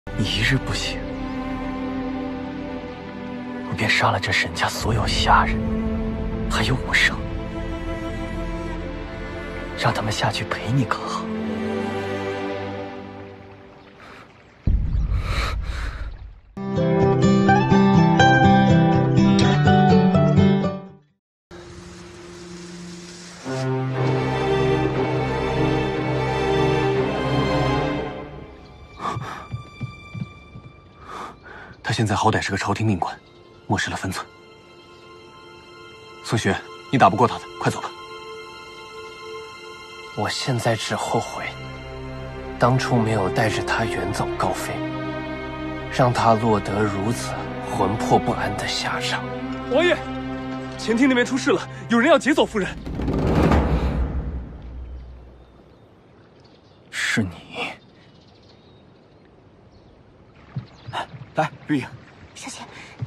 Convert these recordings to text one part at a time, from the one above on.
你一日不醒，我便杀了这沈家所有下人，还有武生，让他们下去陪你，可好？ 他现在好歹是个朝廷命官，漠视了分寸。宋学，你打不过他的，快走吧。 我现在只后悔，当初没有带着他远走高飞，让他落得如此魂魄不安的下场。 王爷，前厅那边出事了，有人要劫走夫人。 是你。 来，玉影。 小姐，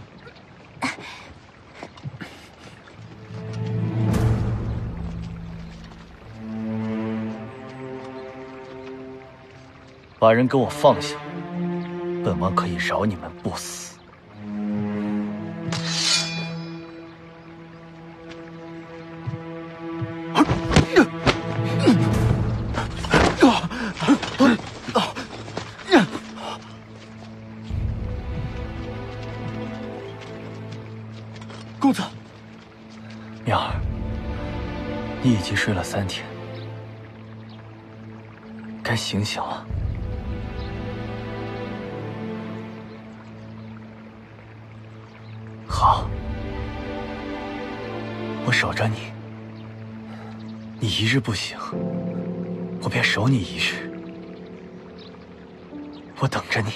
把人给我放下，本王可以饶你们不死。 公子， 妙儿，你已经睡了3天，该醒醒了。好，我守着你，你一日不醒，我便守你一日。我等着你，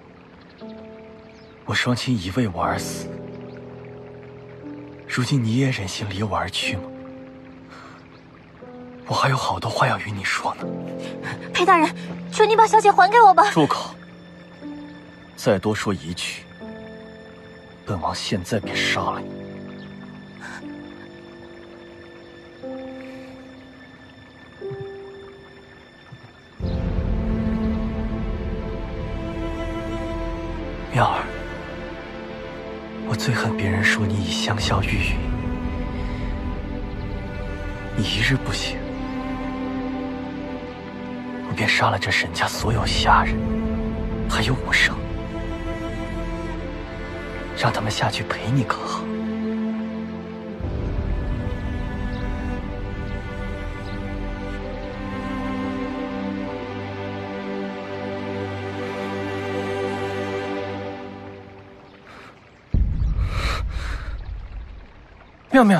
我双亲已为我而死。如今你也忍心离我而去吗？我还有好多话要与你说呢。 裴大人，求你把小姐还给我吧！ 住口！再多说一句，本王现在便杀了你。妙儿，我最恨别人说你已香消玉殒。你一日不醒，我便杀了这沈家所有下人，还有武生，让他们下去陪你，可好？妙妙，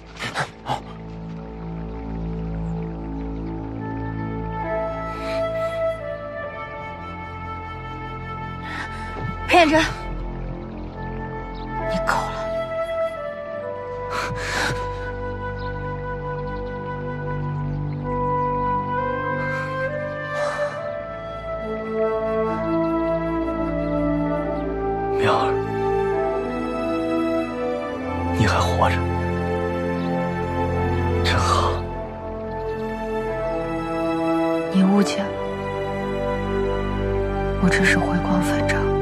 裴远征，你够了！ 妙儿，你还活着。真好， 你误解了，我只是回光返照。